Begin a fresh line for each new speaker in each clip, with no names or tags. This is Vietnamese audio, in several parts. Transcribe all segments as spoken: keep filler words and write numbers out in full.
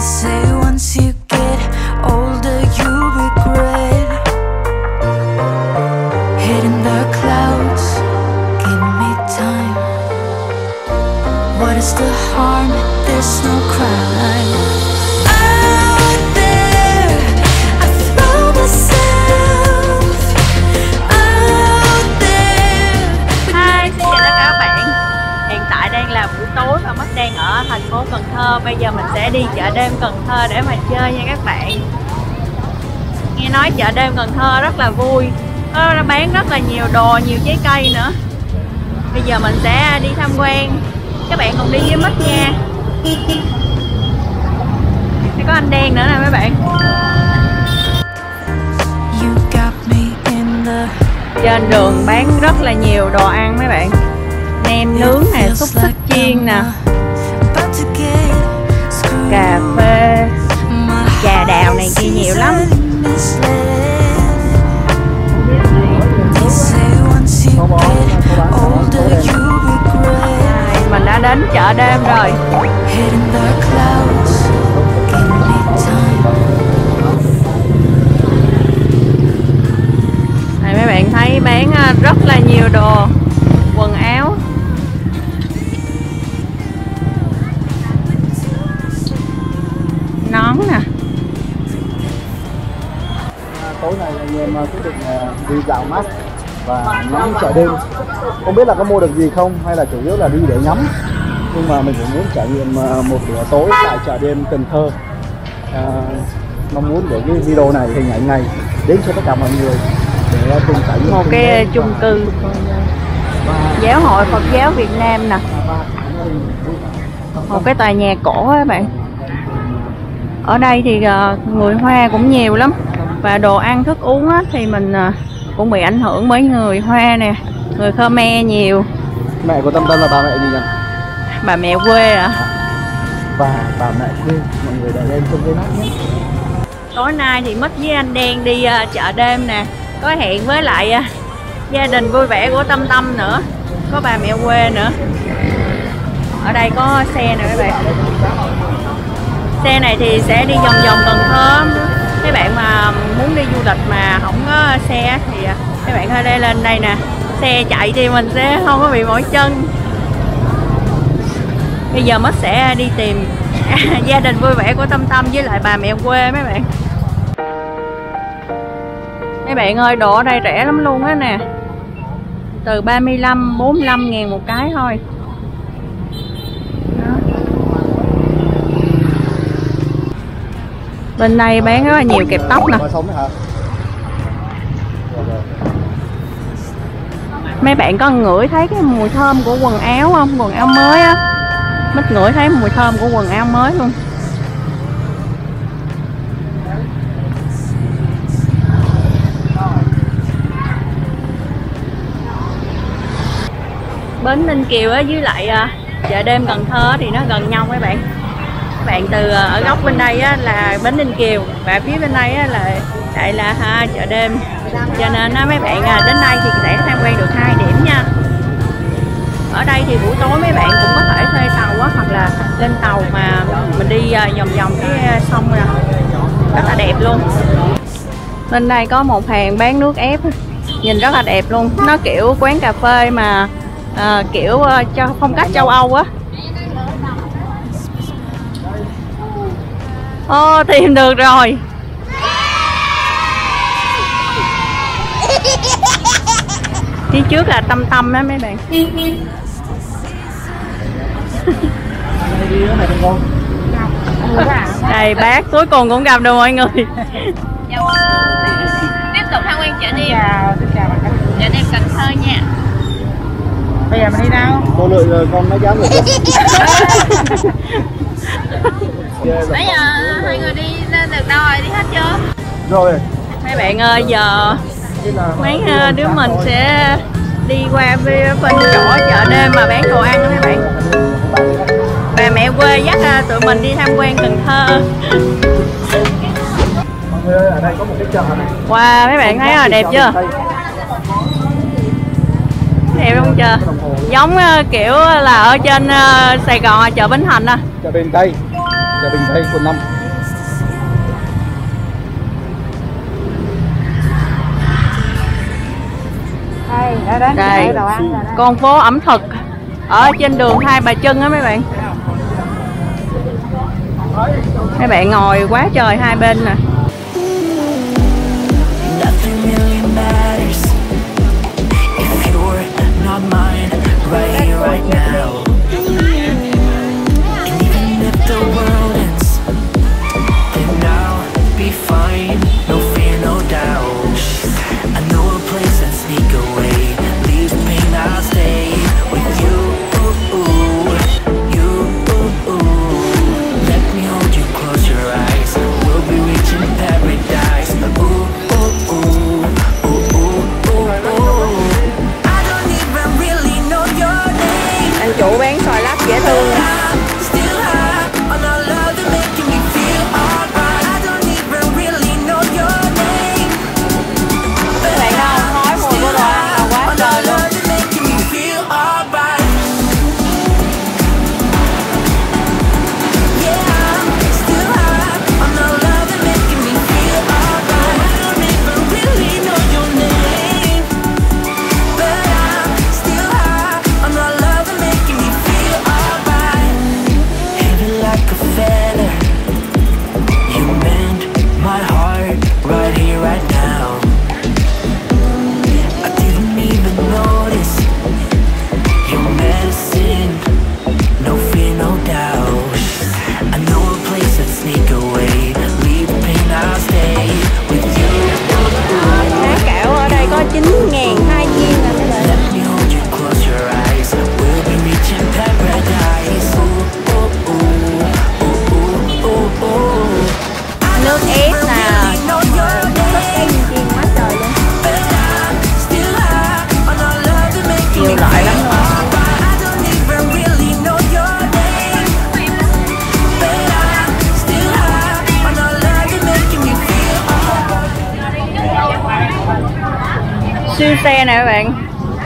say once you get older you regret. Head in the clouds, give me time. What is the harm? There's no crime. Out there, I throw myself out there.
Hi, xin chào tất cả các bạn. Hiện tại đang là buổi tối và Mất đang ở thành phố Cần Thơ. Bây giờ mình sẽ đi chợ đêm Cần Thơ để mà chơi nha các bạn. Nghe nói chợ đêm Cần Thơ rất là vui, nó bán rất là nhiều đồ, nhiều trái cây nữa. Bây giờ mình sẽ đi tham quan, các bạn cùng đi với Mất nha. Đây có anh đen nữa nè mấy bạn. Trên đường bán rất là nhiều đồ ăn mấy bạn. Nem nướng nè, xúc xích chiên nè, cà phê, trà đào này kia nhiều lắm. Mình đã đến chợ đêm rồi. Này mấy bạn thấy bán rất là nhiều đồ, quần áo. Nón nè.
Tối nay anh em quyết định đi dạo mát và ngắm chợ đêm. Không biết là có mua được gì không hay là chủ yếu là đi để ngắm, nhưng mà mình cũng muốn trải nghiệm một bữa tối tại chợ đêm Cần Thơ. À, mong muốn để cái video này, hình ảnh này đến cho tất cả mọi người để cùng trải nghiệm
một cái chung cư giáo hội Phật giáo Việt Nam nè, một cái tòa nhà cổ á bạn. Ở đây thì người Hoa cũng nhiều lắm, và đồ ăn thức uống á, thì mình cũng bị ảnh hưởng bởi người Hoa nè, người Khmer nhiều.
Mẹ của Tâm Tâm là bà mẹ gì nhỉ?
Bà mẹ quê ạ. À?
Và bà mẹ quê, mọi người đã lên trong cái nát nhé.
Tối nay thì Mất với anh Đen đi uh, chợ đêm nè, có hẹn với lại uh, gia đình vui vẻ của Tâm Tâm nữa, có bà mẹ quê nữa. Ở đây có xe nè các bạn. Xe này thì sẽ đi vòng vòng Cần Thơ. Mấy bạn mà muốn đi du lịch mà không có xe thì các bạn ở đây lên đây nè. Xe chạy thì mình sẽ không có bị mỏi chân. Bây giờ Mất sẽ đi tìm gia đình vui vẻ của Tâm Tâm với lại bà mẹ quê mấy bạn. Mấy bạn ơi, đồ ở đây rẻ lắm luôn á nè. Từ ba mươi lăm, bốn mươi lăm ngàn một cái thôi. Đó. Bên đây bán rất là nhiều kẹp tóc nè. Mấy bạn có ngửi thấy cái mùi thơm của quần áo không? Quần áo mới á. Mất ngửi thấy mùi thơm của quần áo mới luôn. Bến Ninh Kiều á với lại chợ đêm Cần Thơ thì nó gần nhau mấy bạn. Các bạn từ ở góc bên đây á là Bến Ninh Kiều, và phía bên đây á là lại là ha, chợ đêm. Cho nên á, mấy bạn đến đây thì sẽ tham quan được hai điểm nha. Ở đây thì buổi tối mấy bạn cũng có thể thuê tàu á, hoặc là lên tàu mà mình đi vòng vòng cái sông nè, rất là đẹp luôn. Bên đây có một hàng bán nước ép, nhìn rất là đẹp luôn. Nó kiểu quán cà phê mà à, kiểu cho phong cách châu Âu á. Ô, tìm được rồi. Phía trước là Tâm Tâm đó mấy bạn. Đây bác cuối cùng cũng gặp được mọi người. Tiếp tục tham quan chợ đêm. Chợ đêm Cần Thơ nha.
Bây giờ mình đi đâu? Cô lựa rồi con nói dám rồi.
Bây giờ hai người đi lên được đâu rồi, đi hết chưa?
Rồi.
Mấy bạn ơi, giờ mấy đứa mình sẽ đi qua bên chỗ chợ đêm mà bán đồ ăn đó mấy bạn. Bà mẹ quê dắt tụi mình đi tham quan Cần Thơ.
Mọi người ơi, ở đây có một cái chợ này.
Wow, mấy bạn thấy rồi, đẹp chưa? Đẹp không chưa? Giống kiểu là ở trên Sài Gòn chợ Bến Thành à.
Chợ Bình Tây, chợ Bình Tây quận năm.
Đây, con phố ẩm thực ở trên đường Hai Bà Trưng á mấy bạn. Mấy bạn ngồi quá trời hai bên nè. Chủ bán xoài lắc dễ thương. Các bạn đâu khói mùi của đồ ăn là quá trời luôn. chín ngàn hai viên à mấy bạn. Nước ép nè, tất cái chiên quá trời luôn. Nhiều loại lắm luôn. Siêu xe nè các bạn,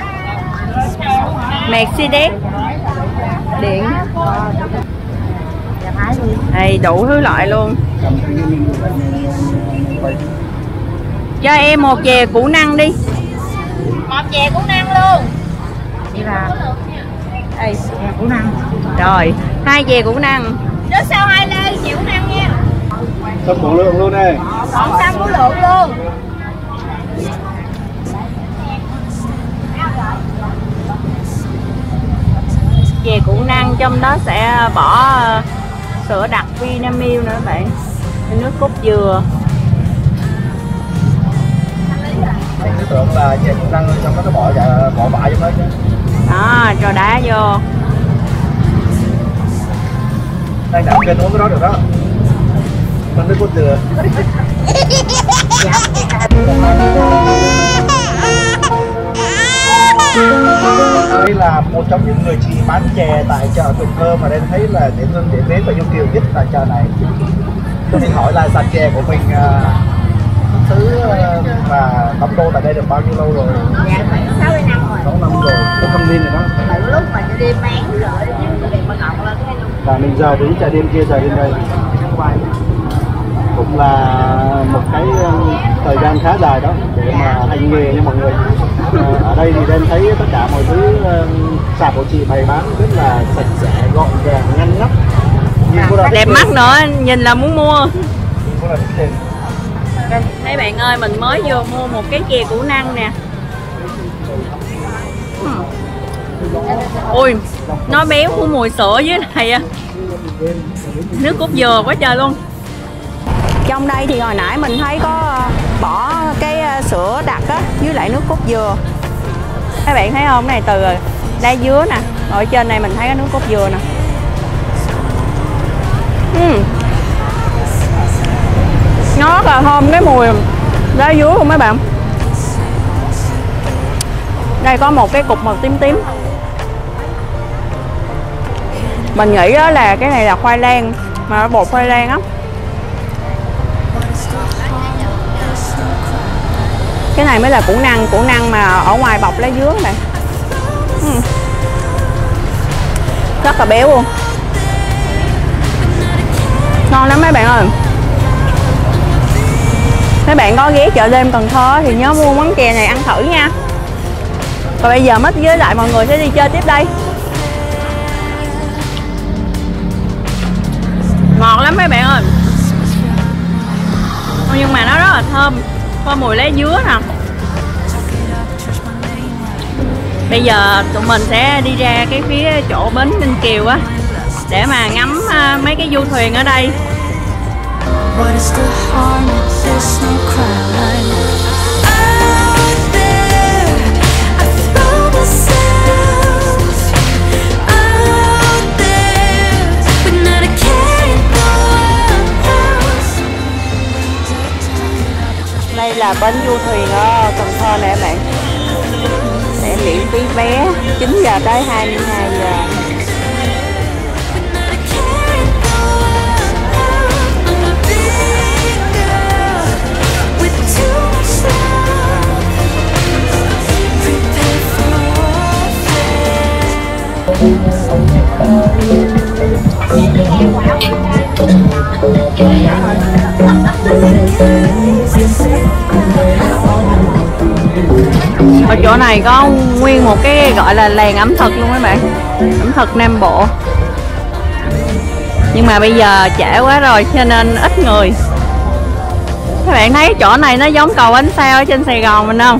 Mercedes điện, đây đủ thứ loại luôn. Cho em một chè củ năng đi.
Một chè củ năng luôn.
Vậy là đây chè củ năng. Rồi, hai chè củ năng.
Nước sau hai ly chè củ năng nha.
Xong củ lượng luôn đây.
Còn xong củ lượng luôn.
Chè củ năng trong đó sẽ bỏ sữa đặc Vinamilk nữa các bạn, nước cốt dừa.
Mình cứ tưởng là chè củ năng trong đó nó bỏ bỏ vải trong đó chứ.
Đó, cho đá vô.
Đây nè, kênh uống cái đó được đó. Con nước cốt dừa. Đây là một trong những người chị bán chè tại chợ Cần Thơ mà em thấy là dễ thương, dễ mến và yêu kiều nhất tại chợ này. Tôi định hỏi là sạp chè của mình xuất xứ và đóng đô tại đây được bao nhiêu lâu rồi?
Dạ phải sáu mươi năm rồi.
sáu năm rồi, có thông tin rồi đó.
Từ lúc mà đi bán rồi thì mà ngọc lên cái
và mình giờ đến chợ đêm kia, chợ đêm đây cũng là một cái thời gian khá dài đó để mà hành nghề cho mọi người. Ở đây thì em thấy tất cả mọi thứ sạp của chị bày bán rất là sạch sẽ, gọn gàng, ngăn nắp,
đẹp mắt nữa, nhìn là muốn mua. Mấy bạn ơi, mình mới vừa mua một cái chè củ năng nè. Ui, nó béo của mùi sữa dưới này, nước cốt dừa quá trời luôn. Trong đây thì hồi nãy mình thấy có bỏ cái sữa đặc á với lại nước cốt dừa. Các bạn thấy không? Cái này từ lá dứa nè, ở trên này mình thấy cái nước cốt dừa nè. uhm. Nó rất là thơm cái mùi lá dứa luôn mấy bạn. Đây có một cái cục màu tím tím. Mình nghĩ đó là cái này là khoai lang, mà bột khoai lang á. Cái này mới là củ năng, củ năng mà ở ngoài bọc lá dứa này. uhm. Rất là béo luôn. Ngon lắm mấy bạn ơi. Mấy bạn có ghé chợ đêm Cần Thơ thì nhớ mua món chè này ăn thử nha. Và bây giờ Mít với lại mọi người sẽ đi chơi tiếp đây. Ngọt lắm mấy bạn ơi. Nhưng mà nó rất là thơm, có mùi lá dứa nè. Bây giờ tụi mình sẽ đi ra cái phía chỗ bến Ninh Kiều á, để mà ngắm mấy cái du thuyền ở đây.
What is the harm if there's no crime? Out there, I throw myself out there, but not a care in the world.
Đây là bến du thuyền ở Cần Thơ nè các bạn. Sẽ miễn phí vé chín giờ tới hai mươi hai giờ. Ở chỗ này có nguyên một cái gọi là làng ẩm thực luôn các bạn, ẩm thực Nam Bộ. Nhưng mà bây giờ trễ quá rồi cho nên ít người. Các bạn thấy chỗ này nó giống cầu ánh sao ở trên Sài Gòn mình không?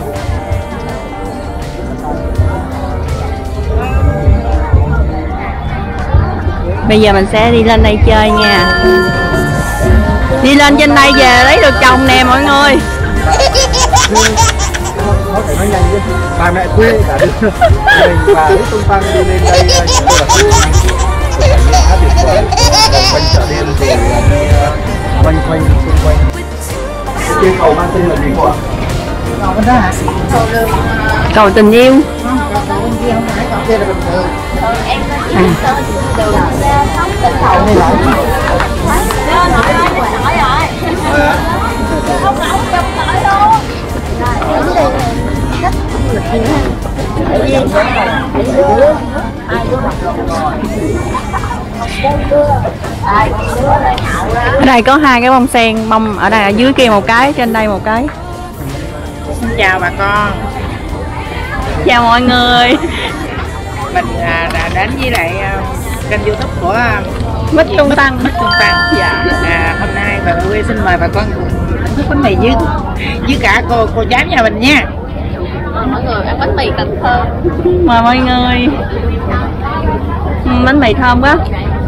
Bây giờ mình sẽ đi lên đây chơi nha. Đi lên trên đây về lấy được chồng nè mọi người.
Có thể nói nhanh chứ. Bà mẹ khuê cả đứa mình và Lý Tung Tăng đi lên đây cũng là khá tuyệt vời. Quanh chợ đêm rồi quanh quanh xung quanh. Cái cầu mang tên là gì cô ạ? Cầu bên đó hả?
Cầu tình yêu.
Cầu bên kia không phải cầu kia là bình thường.
Em có tên từ tỉnh Cầu này lại. Nói nói nói rồi. Không không chụp lại luôn.
Ở đây có hai cái bông sen, bông ở đây ở dưới kia một cái, trên đây một cái.
Xin chào bà con.
Chào mọi người.
Mình à, đã đến với lại à, kênh YouTube của à,
Mít Tung Tăng.
Mít Tung Tăng. Dạ. À, hôm nay bà Quê xin mời bà con cùng thưởng thức bánh mì với với cả cô cô cháu nhà mình nha.
Mọi người ăn bánh mì Cần Thơ.
Mời mọi người. Ừ, bánh mì thơm quá.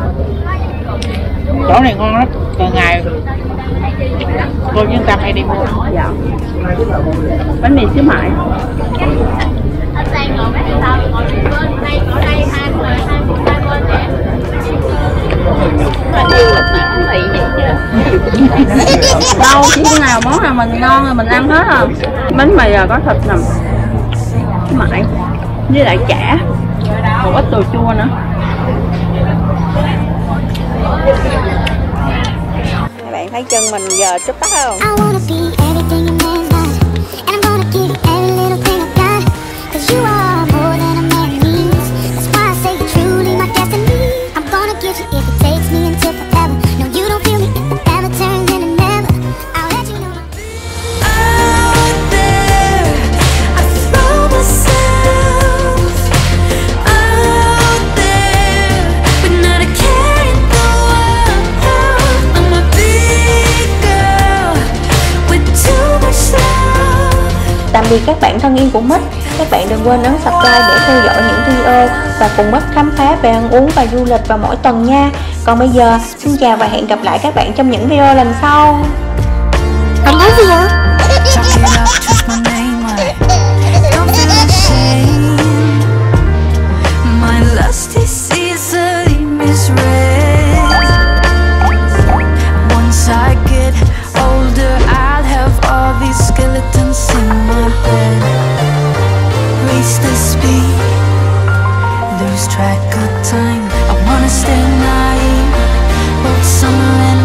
Chỗ này ngon lắm. Từ ngày cô với Tâm hay đi mua.
Dạ. Bánh mì xíu mại.
Anh Sang ngồi mấy sao ngồi bên đây ở đây hai người hai hai bên nè. Mà đi lịch mà bánh mì vậy chứ.
Đâu chỉ cái nào món nào mình ngon rồi mình ăn hết à. Bánh mì là có thịt nè, xíu mại với lại chả, một ít đồ chua nữa. Các bạn thấy chân mình giờ chúc tắt không?
I wanna be everything a man wants, and I'm gonna give you every little thing I got, 'cause you are more than a man needs. That's why I say you're truly my destiny. I'm gonna give you if it takes me until forever. No, you don't feel me if it ever turns into never. I'll let you know.
Out there, I throw myself out there, but not a care in the world. I'm a big girl with too much love.
Tạm biệt các bạn thân yêu của Mít. Các bạn đừng quên ấn subscribe để theo dõi những video và cùng Mít khám phá về ăn uống và du lịch vào mỗi tuần nha. Còn bây giờ, xin chào và hẹn gặp lại các bạn trong những video lần sau.
I love you.
Talk it up, twist my name right. Don't feel ashamed. My lust is easily misread. Once I get older, I'll have all these skeletons in my head. Race the speed, lose track of time. I wanna stay naive, both summer and